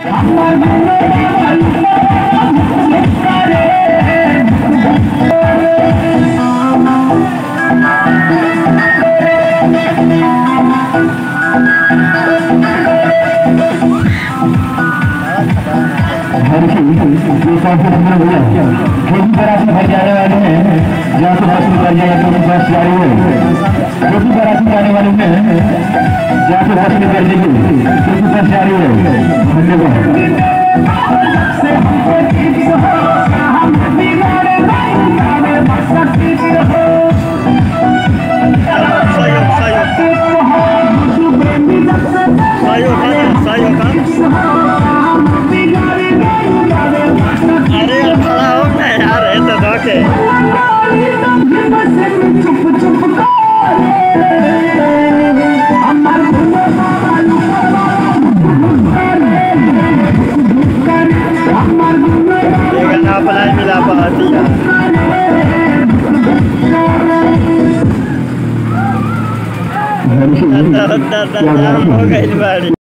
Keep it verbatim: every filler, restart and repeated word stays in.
भर जाने वाले हैं जहाँ से बस निकल जाएगा तो बस जा रही है जो भी बाराती जाने वाले हैं जहाँ से बस निकल जाएगी क्योंकि बस जा रही है। धन्यवाद। मिला पाती है।